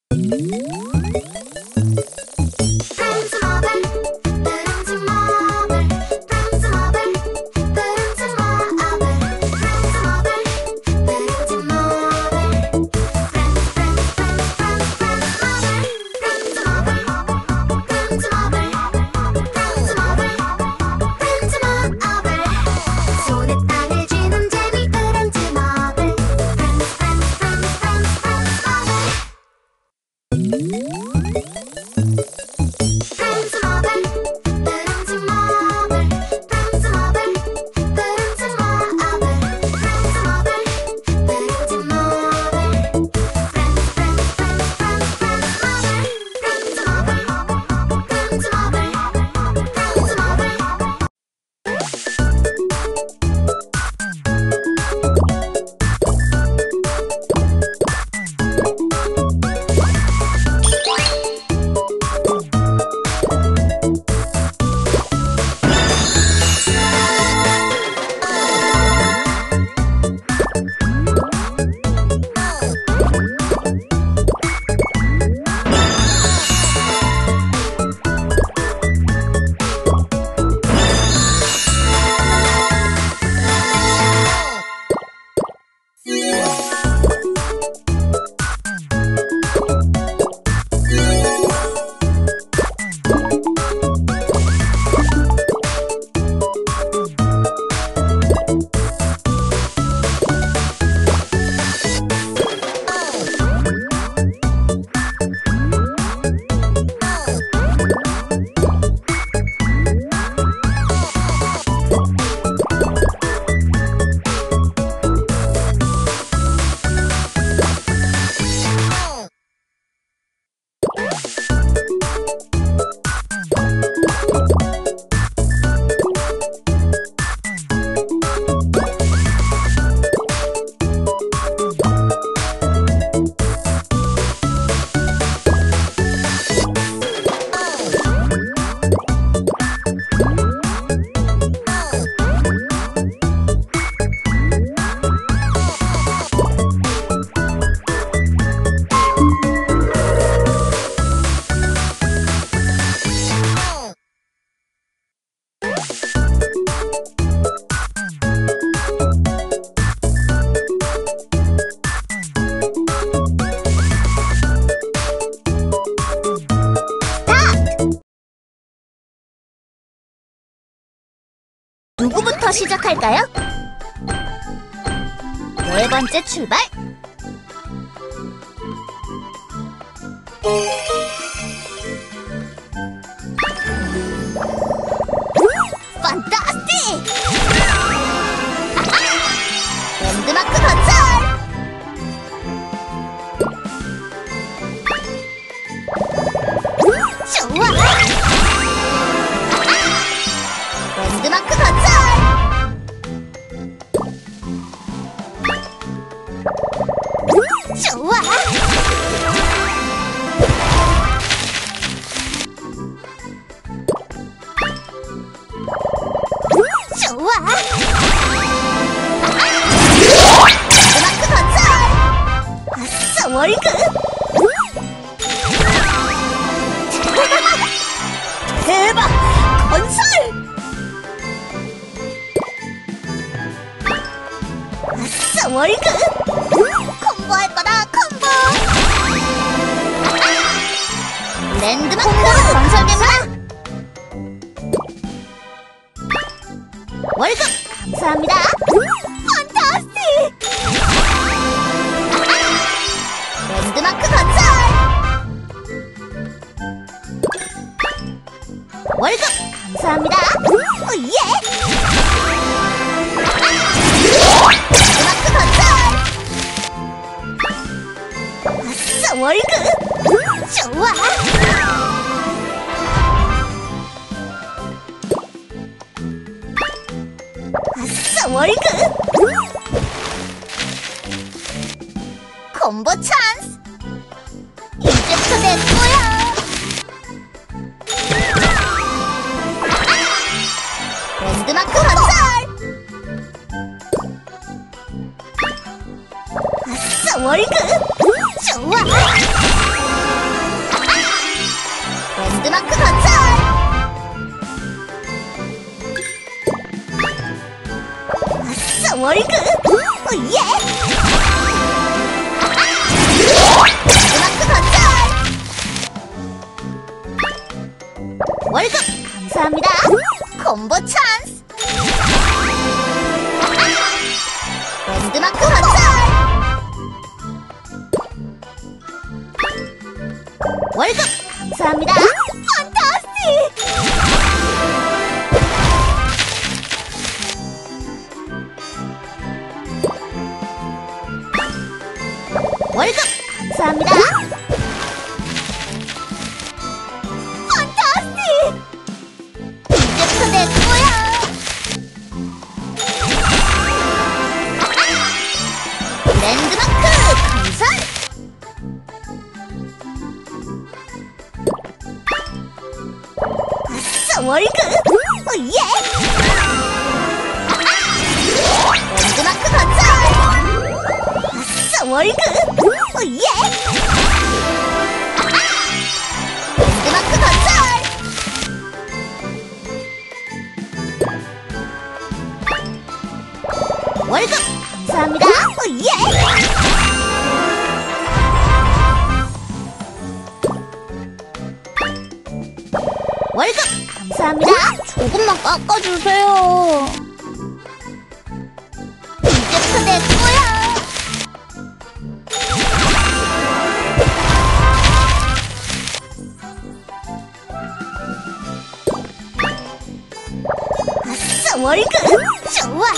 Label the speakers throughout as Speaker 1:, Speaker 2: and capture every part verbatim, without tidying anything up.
Speaker 1: 누구부터 시작할까요? 네 번째 출발! 판타스틱! 랜드마크 건설! 좋아! 랜드마크 건설! 좋아! 좋아! 랜드마크 건설! 아싸 월급! 대박! 건설! 아싸 월급! 콤보 할 거다 콤보! 랜드마크 건설됩니다! 월급 감사합니다! 판타스틱! 랜드마크 건설! 월급 감사합니다! 오예! 랜드마크 건설! 아싸 월급! 좋아! 아싸 월급! 콤보 찬스! 이제부터 내 거야! 랜드마크 건설! 아싸 월급! 좋아! 월급 감사합니다. 콤보 찬스. 랜드마크 건설. 월급 감사합니다. 판타스틱. 월급 감사합니다. 판타스틱. 이제부터 내 거야. 랜드마크 건설. 아싸 월급. 오예. 랜드마크 건설. 아싸 월급. 오예. 랜드마크 건설. 월급 감사합니다. 오예. 월급 감사합니다. 조금만 깎아주세요. 이제부터 내 거야. 아싸 월급. 좋아.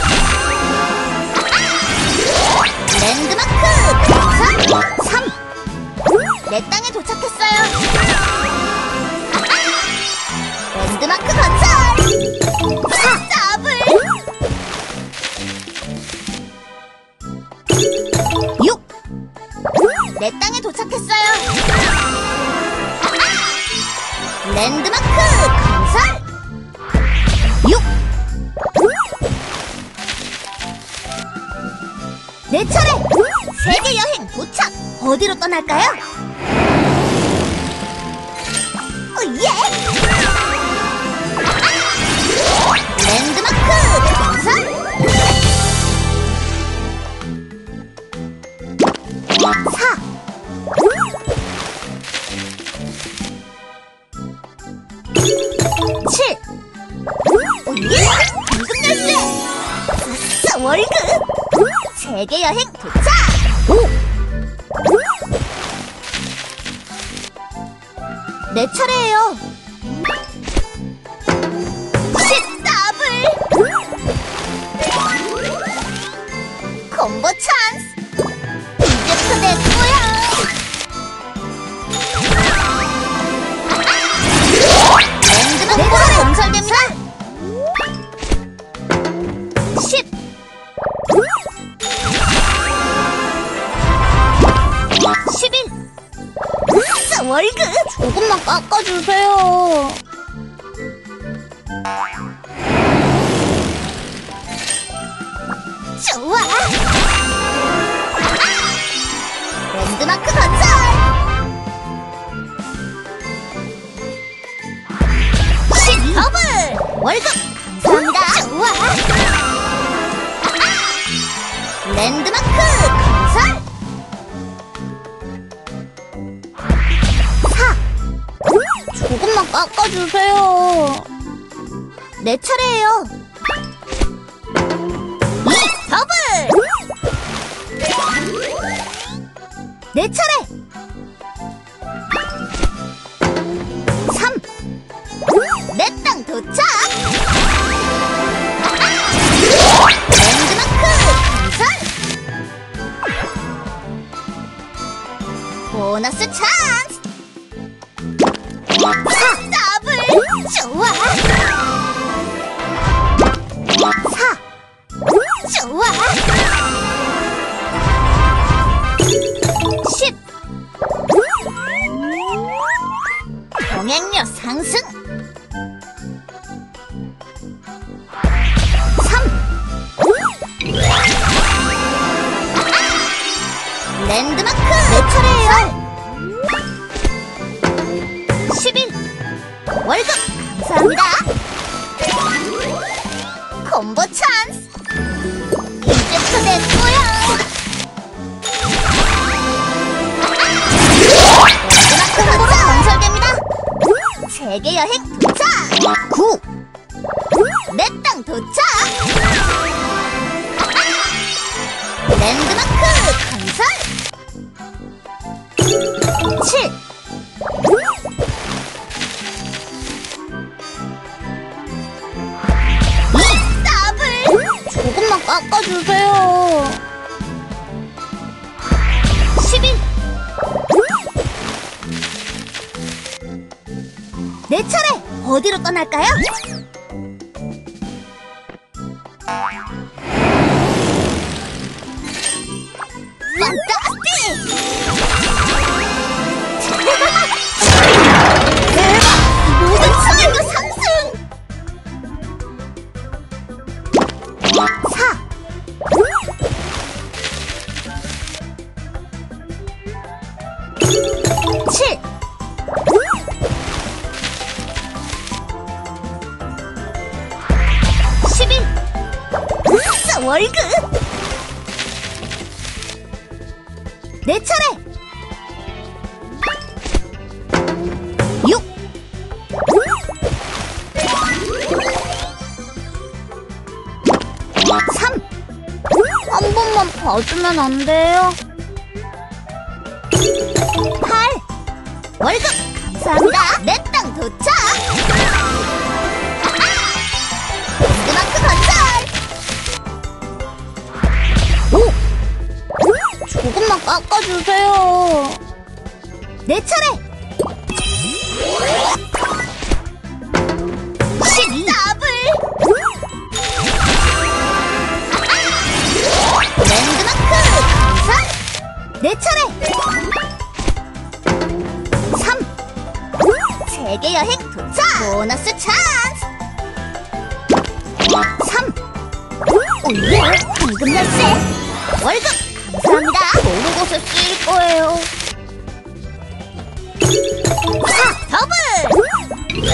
Speaker 1: 랜드마크 건설. 삼. 내 땅에 도착했어요. 랜드마크 건설. 사. 더블. 육. 내 땅에 도착했어요. 랜드마크 건설. 육. 내 차례! 세계 여행 도착! 어디로 떠날까요? 오예! 랜드마크 건설! 사. 칠. 오예! 방금 열쇠! 아싸 월급! 세계 여행 도착! 오! 내 차례예요. 십 더블! 콤보 찬스! 이제부터 내 거야! 랜드마크 건설됩니다! 십. 십일. 아싸 월급. 조금만 깎아주세요. 좋아. 랜드마크 건설. 십 더블. 월급 감사합니다. 좋아. 랜드마크 건설. 사. 조금만 깎아주세요. 내 차례예요. 이 더블. 내 차례. 삼. 내 땅 도착. 랜드마크 건설. 보너스 찬스. 사 더블. 좋아. 사. 좋아. 십. 병행료 상승. 삼. 랜드마크 내 차례예요. 십일. 월급 감사합니다. 콤보 찬스. 이제부터 내 거야. 랜드마크 건설 건설됩니다. 세계 여행 도착! 구. 내 땅 도착! 랜드마크 건설! 칠. 이. 더블! 조금만 깎아주세요. 십일. 내 차례! 어디로 떠날까요? 판타스틱! 대박! 모든 수익도 상승! 사. 칠. 십일. 우싸 월급! 내 차례! 육. 삼. 한 번만 봐주면 안 돼요? 팔. 월급 감사합니다. 내 땅 도착! 랜드마크 건설! 오! 조금만 깎아주세요. 내 차례! 십이. 더블! 랜드마크 건설! 내 차례! 삼. 세계 여행 도착! 보너스 찬스! 삼. 오예! 황금 열쇠! 월급 감사합니다. 좋은 곳에 쓰일 거예요. 사. 더블!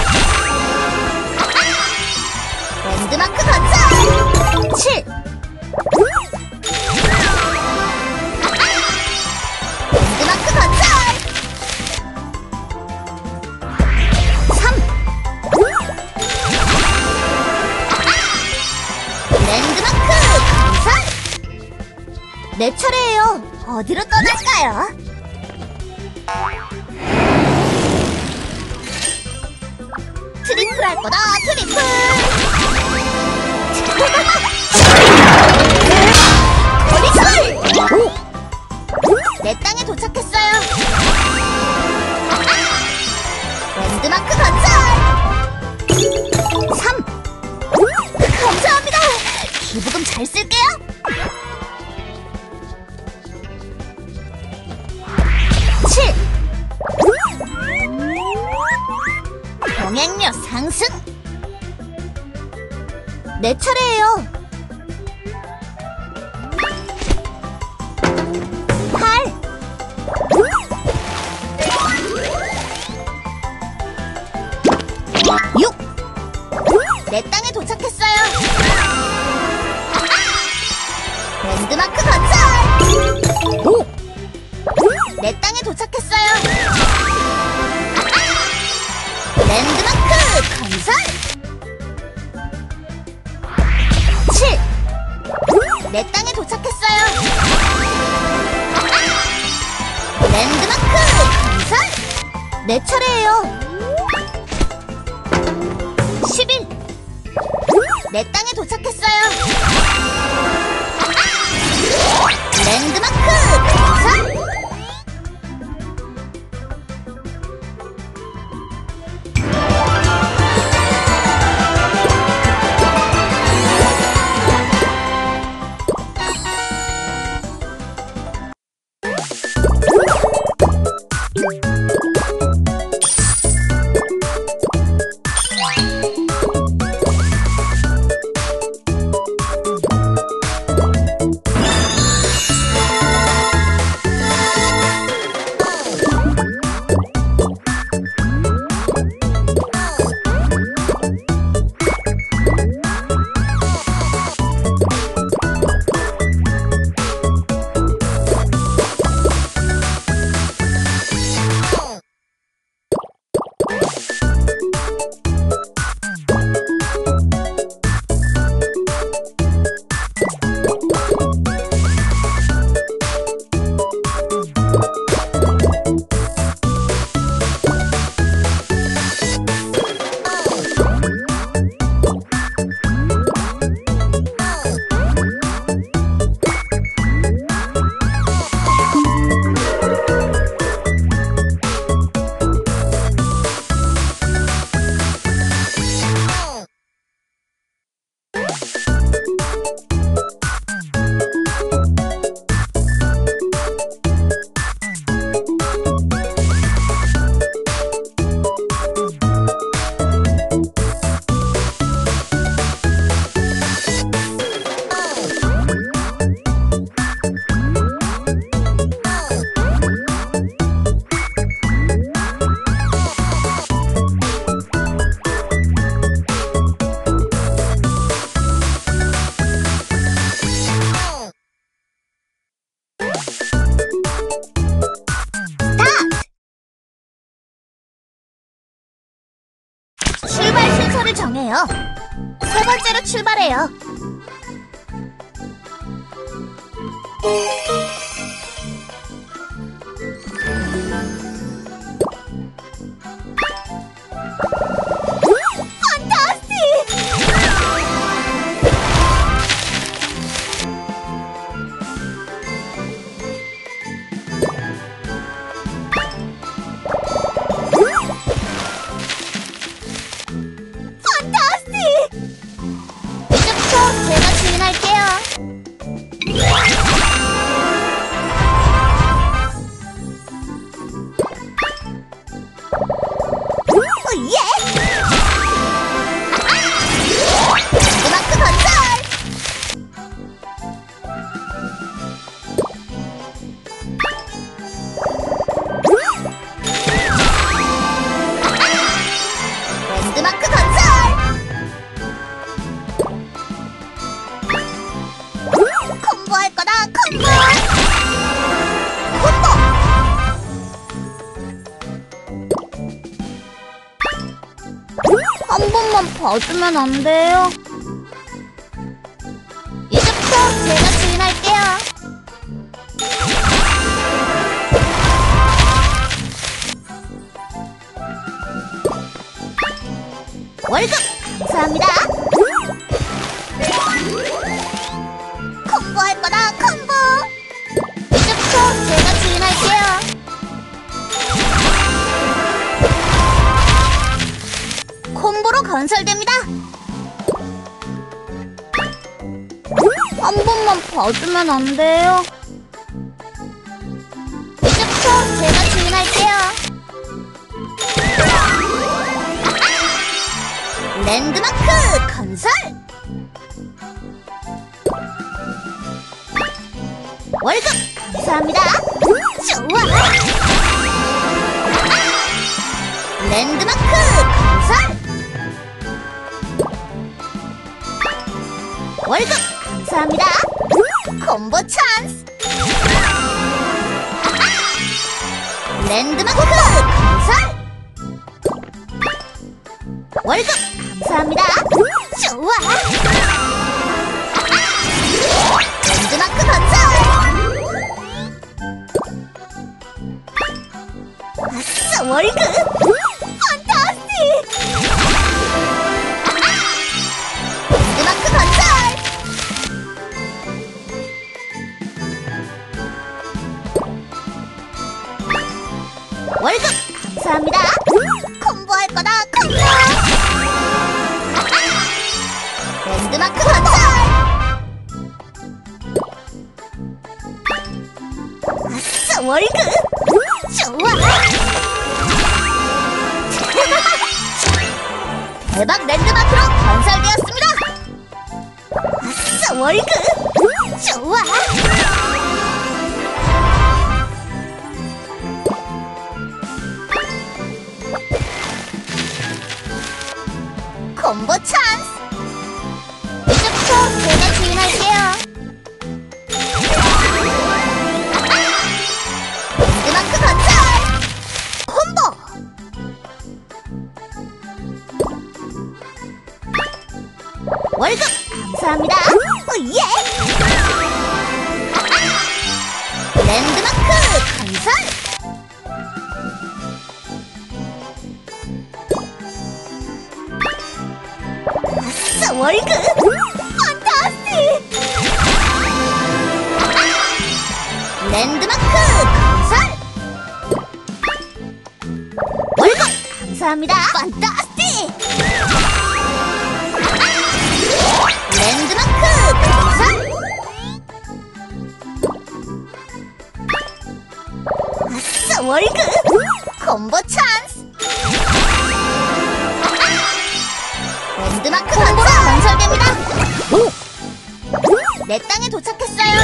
Speaker 1: 랜드마크 건설! 칠. 랜드마크 건설! 삼. 랜드마크 건설! 내 차례예요. 어디로 떠날까요? 트리플 할 거다, 트리플! 트리플! 오! 내 땅에 도착했어요. 랜드마크 건설! 삼. 감사합니다. 기부금 잘 쓸게요. 칠. 병행료 상승! 내 차례예요. 팔. 육. 내 땅에 도착했어요. 랜드마크 건설! 오. 내 땅에 도착했어요. 랜드마크 건설! 칠. 내 땅에 도착했어요. 랜드마크 건설! 내 차례예요. 십일. 내 땅에 도착했어요. 랜드마크 건설! 정해요. 세 번째로 출발해요. 한 번만 봐주면 안 돼요? 이제부터 제가 주인할게요. 월급 감사합니다. 콤보 할 거다, 콤보. 이제부터 제가 주인할게요. 콤보로 건설됩니다. 한 번만 봐주면 안 돼요? 이제부터 제가 주인할게요. 랜드마크 건설! 월급 감사합니다. 좋아! 랜드마크 건설! 월급 감사합니다. 콤보 찬스! 랜드마크 건설! 월급 감사합니다. 좋아! 랜드마크 건설! 아싸 월급! 판타스틱! 랜드마크 건설! 월급 감사합니다. 콤보 할 거다, 콤보! 랜드마크 건설! 아싸 월급! 좋아! 대박 랜드마크로 건설되었습니다! 아싸 월급! 좋아! 콤보 찬스! 이제부터 제가 주인할게요. 랜드마크 건설! 콤보! 월급 감사합니다. 오예! 랜드마크 건설! 아싸 월급! 판타스틱! 랜드마크 건설! 월급 감사합니다. 판타스틱! 랜드마크 건설! 아싸 월급! 콤보 찬스! 랜드마크 건설! 건설됩니다! 내 땅에 도착했어요!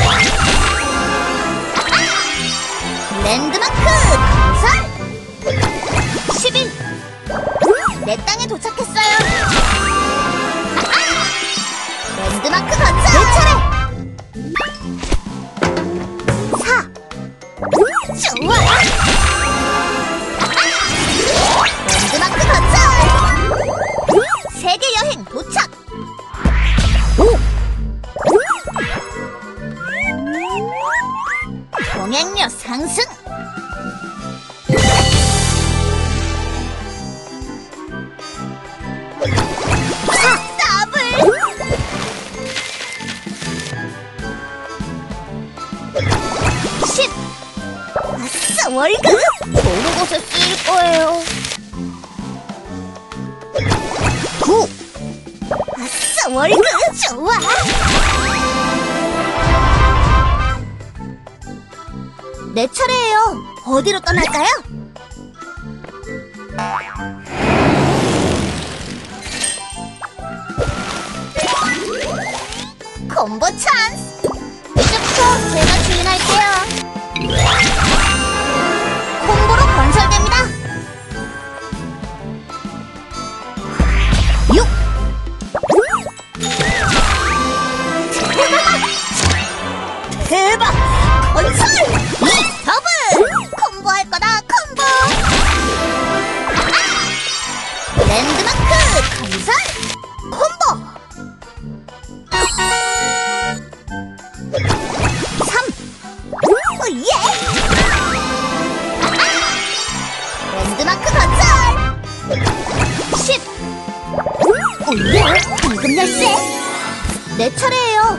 Speaker 1: 랜드마크 건설! 십일! 내 땅에 도착했어요! 랜드마크 건설! 내 차례! 사! 좋아! 랜드마크 건설! 세 개 통행료 상승. 사, 더블. 십. 아싸, 월급. 좋은 곳에 쓰일 거예요. 구. 아싸, 월급. 좋아. 내 차례예요. 어디로 떠날까요? 콤보 찬스! 이제부터 제가 주인할게요. 콤보로 건설됩니다. 육! 대박! 건설! 이! 더블! 콤보 할 거다, 콤보! 랜드마크 건설! 콤보! 삼! 오예! 랜드마크 건설! 십! 오예! 방금 열쇠! 내 차례예요.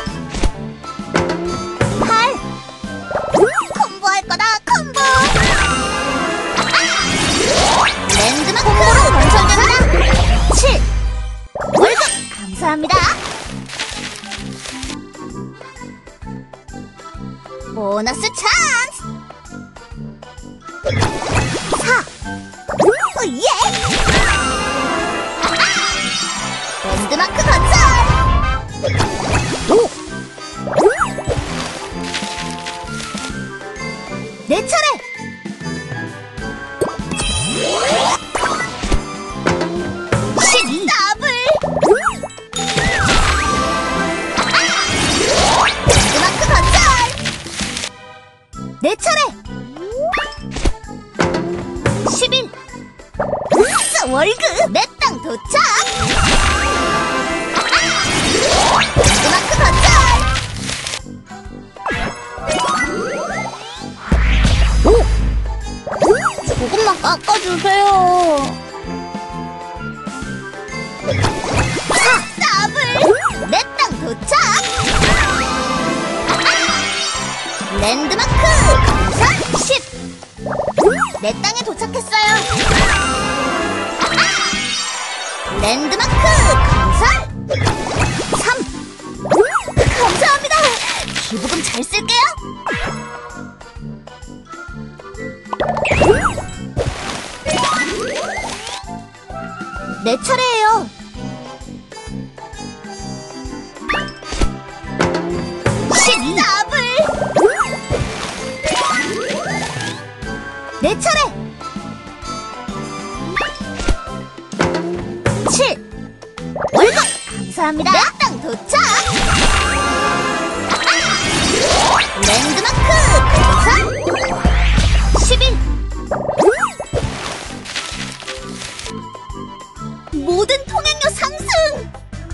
Speaker 1: 팔! 콤보 할 거다, 콤보! 랜드마크 건설됩니다. 칠! 월급 감사합니다. 보너스 찬스! 사! 오예! 랜드마크 건설! 오! 내 차례! 십이! 더블! 랜드마크 건설! 내 차례! 십일! 아싸, 월급! 내 땅 도착! 랜드마크 건설! 오! 조금만 깎아주세요. 사! 더블! 내 땅 도착! 랜드마크 건설! 십! 내 땅에 도착했어요. 랜드마크 건설! 삼! 감사합니다. 기부금 잘 쓸게요. 내 차례예요. 십이! 더블! 내 차례! 칠! 월급! 감사합니다. 내 땅 도착! 랜드마크 건설! 십일! 모든 통행료 상승!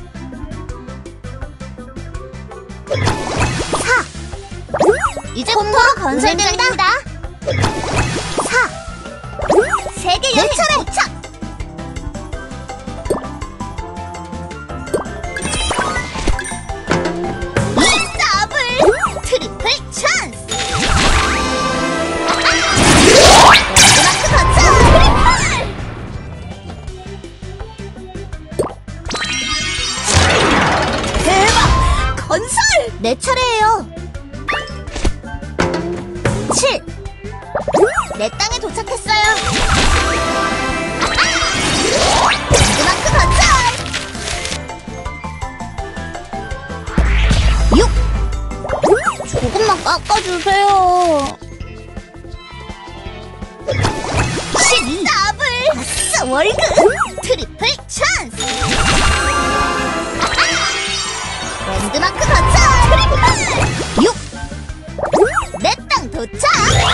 Speaker 1: 사! 이제 콤보로 건설됩니다. 사! 세계 여행 도착! 이! 더블! 트리플 찬스! 랜드마크 건설! 트리플! 대박! 건설! 내 차례예요. 칠! 내 땅에 도착했어요. 랜드마크 건설! 육! 조금만 깎아주세요. 십이! 더블! 아싸, 월급! 트리플 찬스! 랜드마크 건설! 트리플! 육! 내 땅 도착!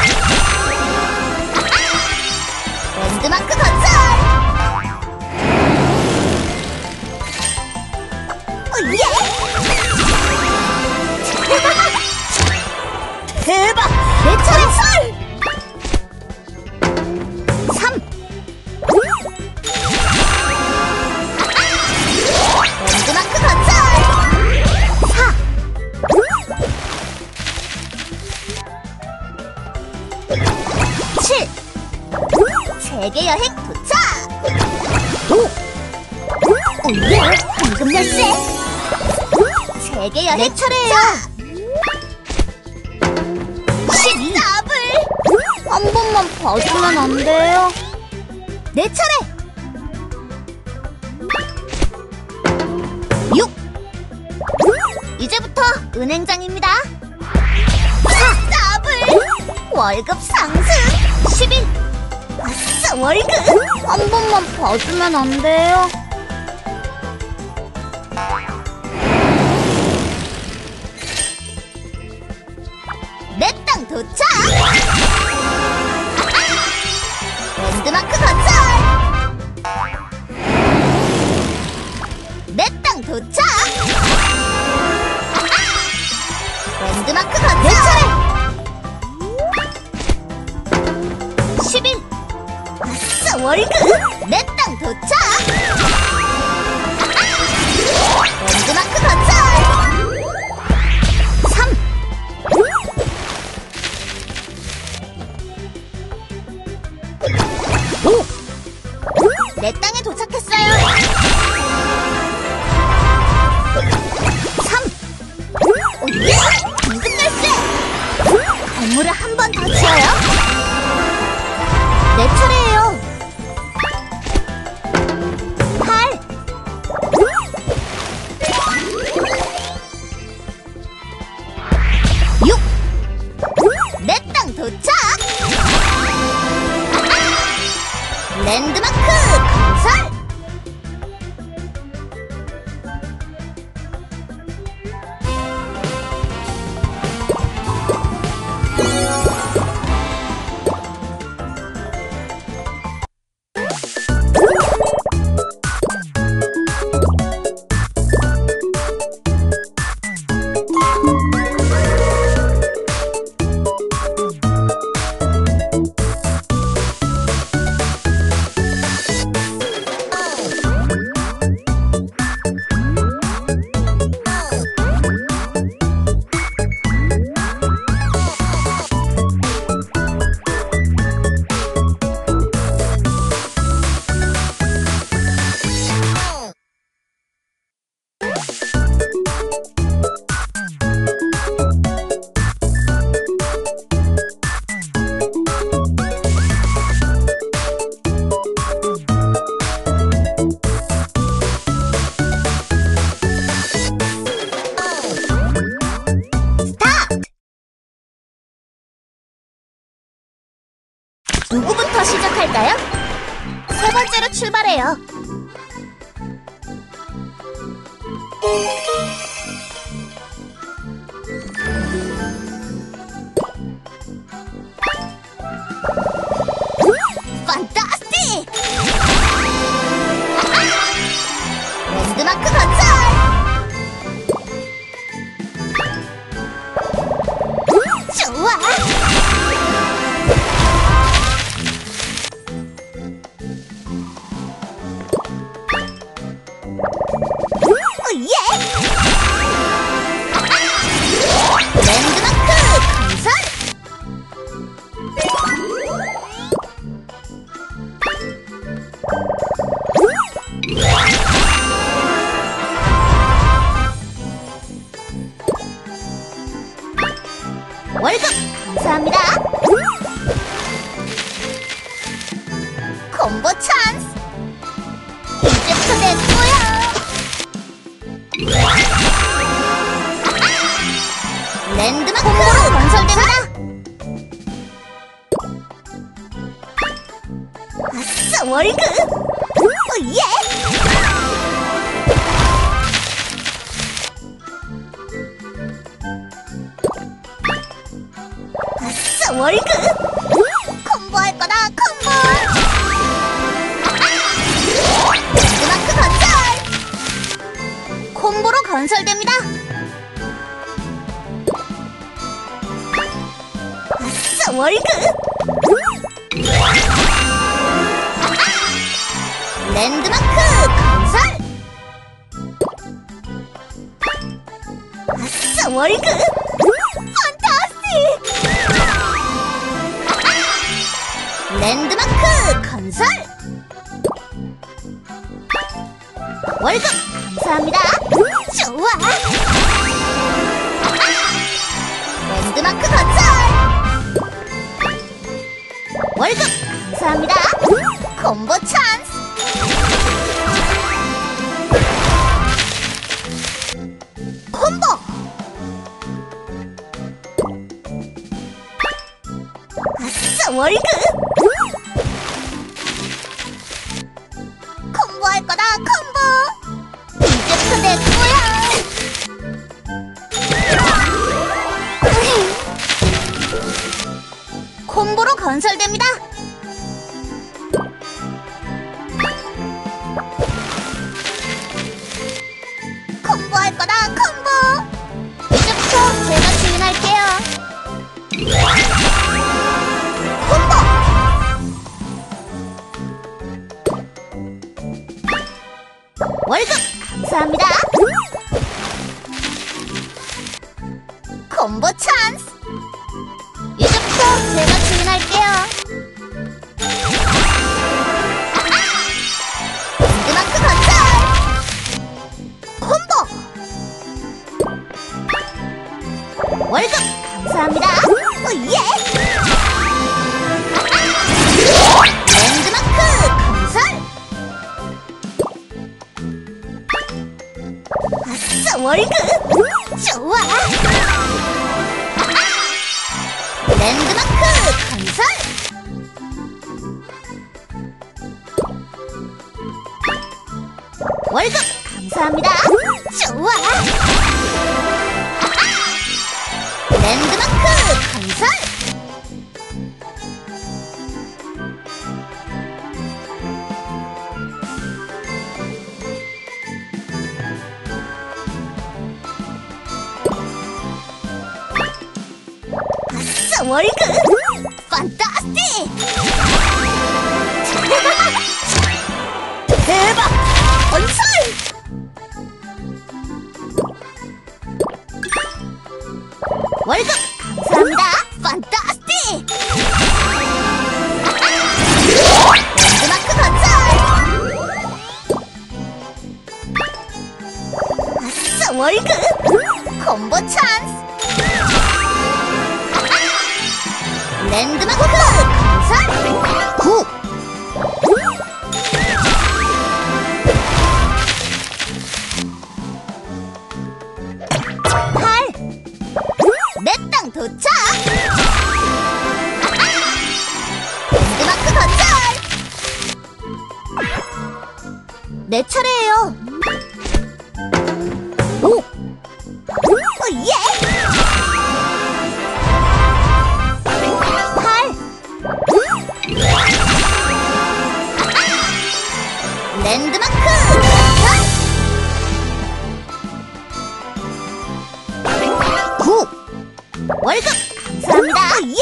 Speaker 1: 랜드마크 건설! 오예! 대박! 내 칠. 세계 여행 도착. 오. 오예, 황금 열쇠. 세계 여행 내 차례예요. 십이. 더블. 한 번만 봐주면 안 돼요? 내 차례. 육. 이제부터 은행장입니다. 사. 더블. 월급 상승. 십일. 아싸, 월급. 한 번만 봐주면 안 돼요? 내 땅 도착. 랜드마크 건설. 내 땅 도착. 랜드마크 건설. 내 차례. 십일. 아싸, 월급. 내 땅 도착. 랜드마크 건설. 삼. 오. 내 땅에 도착했어요. 삼. 오예! 황금 열쇠! 건물을 한 번 더 지어요. 내 차례예요. 팔. 육. 내 땅 도착. 랜드마크 건설. 누구부터 시작할까요? 세 번째로 출발해요. 판타스틱! 랜드마크 건설! 좋아! 예! 랜드마크 건설! 월급 감사합니다. 콤보 찬스. 이제부터 내 거야. 랜드마크 건설됩니다. 아싸, 월급. 오예. 아싸, 월급. 콤보할 거다, 콤보. 랜드마크 건설. 콤보로 건설됩니다. 아싸, 월급. 랜드마크 건설. 아싸, 월급. 판타스틱. 랜드마크 건설! 월급 감사합니다. 좋아! 랜드마크 건설! 월급 감사합니다. 콤보 찬스! 콤보! 아싸 월급! 콤보 할 거다 콤보! 이제부터 내 거야! 콤보로 건설됩니다. 콤보 할 거다 콤보! 이제부터 제가 주인할게요. 콤보! 월급 감사합니다. 콤보 찬스! 이제부터 제가 주인할게요. 랜드마크 건설! 콤보! 월급 감사합니다. 오예! 랜드마크 건설! 아싸 월급! 좋아! 랜드마크 건설! 월급 감사합니다. 좋아! 랜드마크 건설! 아싸 월급! 판타스틱! 대박! 건설! 월급 감사합니다. 판타스틱! 랜드마크 건설! 아싸 월급! 콤보 찬스! 랜드마크 건설! 구! 팔! 내 땅 도착! 랜드마크 건설! 내 차례예요. 오! 오예! 랜드마크 건설! 구! 월급 감사합니다. 예!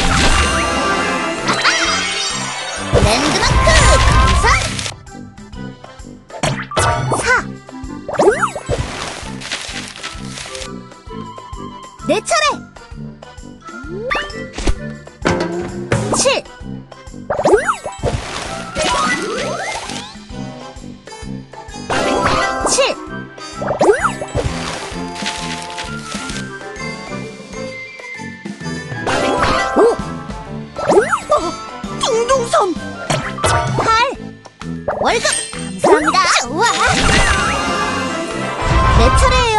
Speaker 1: 랜드마크 건설! 사! 내 차례! 칠! 칠! 오! 어, 둥둥섬! 팔! 월급 감사합니다. 좋아! 내 차례예요.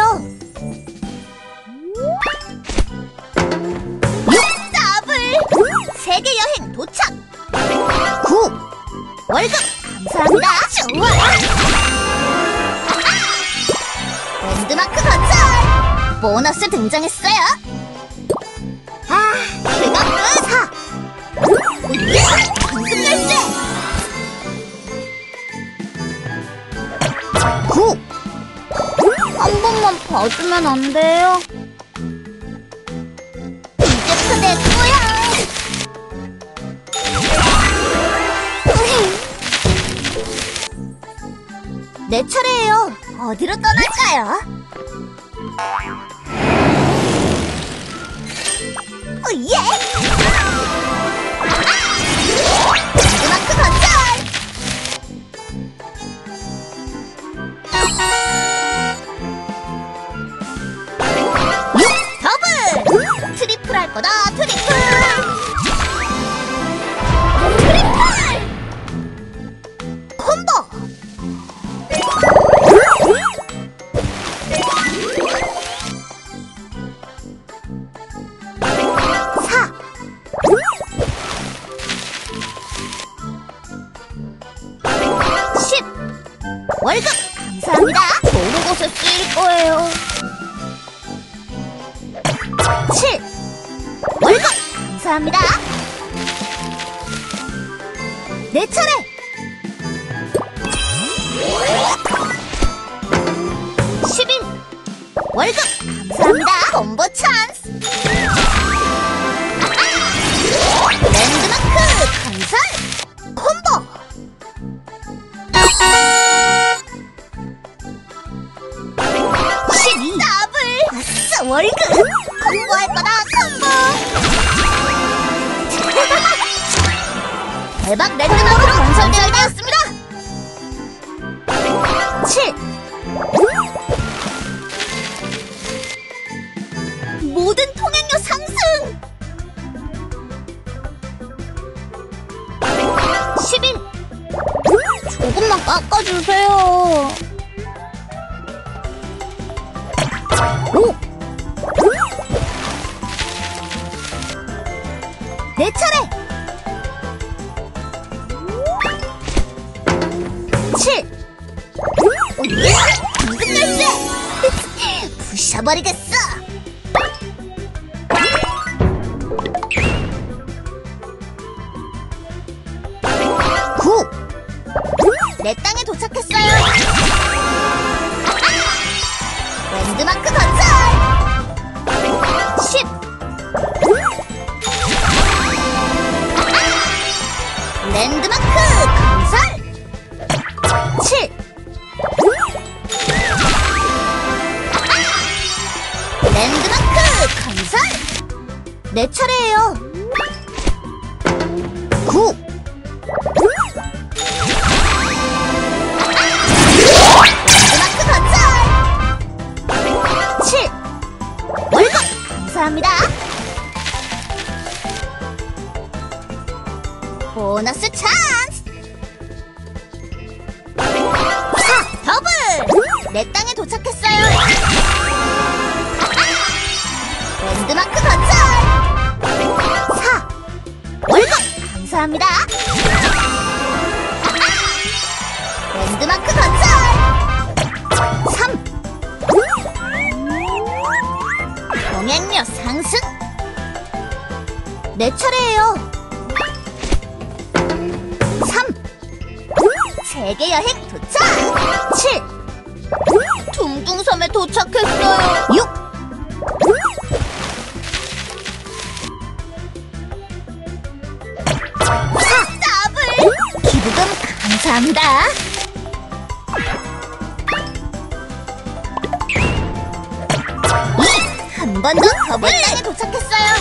Speaker 1: 육! 더블! 세계 여행 도착! 구! 월급 감사합니다. 좋아! 랜드마크 건설! 보너스 등장했어요. 아, 그거 끝! 사! 오예! 방금 열쇠! 구! 한 번만 봐주면 안 돼요? 이제부터 내 거야! 내 차례예요. 어디로 떠날까요? 오예! 월급 감사합니다. 좋은 곳에 쓰일 거예요. 칠. 월급 감사합니다. 내 차례. 십일. 월급 감사합니다. 콤보 찬스. 랜드마크 건설 콤보. 십이. 더블. 아싸 월급. 콤보할 거다 콤보. 대박 랜드마크로 건설되었습니다. 칠. 모든 통행료 상승. 십일. 조금만 깎아주세요. 오. 내 차례. 칠. 예! 방금 열쇠. 부셔버리겠어. 구. 내 땅에 도착했어요. 랜드마크 건설. 십. 랜드마크 건설. 칠. 랜드마크 건설. 내 차례예요. 구. 랜드마크 건설. 칠. 월급 감사합니다. 보너스 찬스. 사. 더블. 내 땅에 도착했어요. 랜드마크 건설. 사. 월급 감사합니다. 랜드마크 건설. 삼. 동행료 상승. 내 차례예요. 삼. 세계 여행 도착. 칠. 둥둥섬에 도착했어요. 육. 사. 더블. 기부금 감사합니다. 이. 한 번 더 더블. 내 땅에 도착했어요.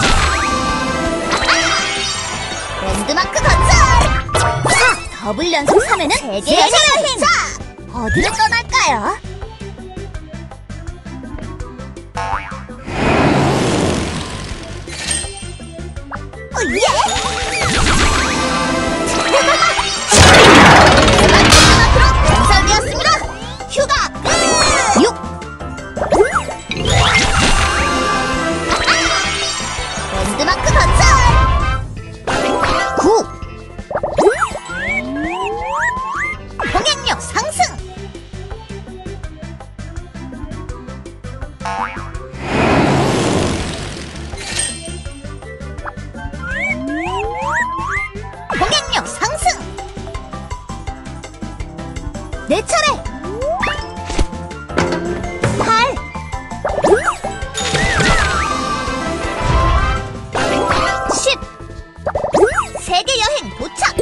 Speaker 1: 랜드마크 건설. 사. 더블 연속 삼회는 세계 여행. 자, 어디로 떠날까요? 오, 예! 랜드마크로 건설되었습니다. 휴가 끝! 육. 랜드마크 건설. 구. 통행료 상승. 통행료 상승. 내 차례. 팔. 십. 세계 여행 도착.